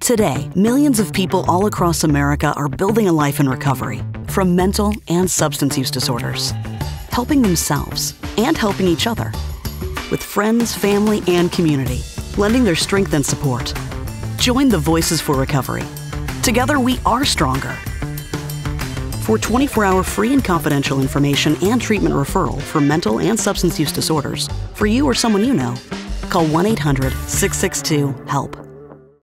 Today, millions of people all across America are building a life in recovery from mental and substance use disorders, helping themselves and helping each other, with friends, family, and community, lending their strength and support. Join the Voices for Recovery. Together, we are stronger. For 24-hour free and confidential information and treatment referral for mental and substance use disorders, for you or someone you know, call 1-800-662-HELP.